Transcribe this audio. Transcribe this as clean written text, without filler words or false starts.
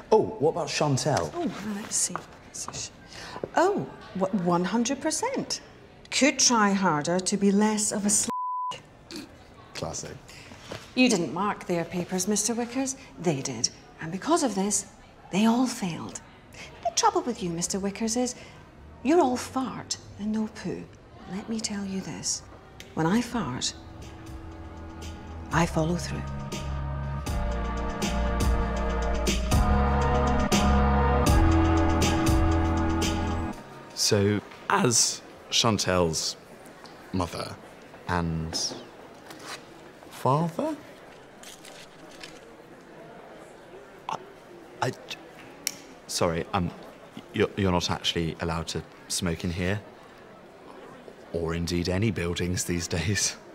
Oh, what about Chantel? Oh, let's see. Oh, 100%. Could try harder to be less of a Classic. You didn't mark their papers, Mr. Wickers. They did. And because of this, they all failed. The trouble with you, Mr. Wickers, is you're all fart and no poo. Let me tell you this. When I fart, I follow through. So, as Chantel's mother and father? Sorry, you're not actually allowed to smoke in here, or indeed any buildings these days.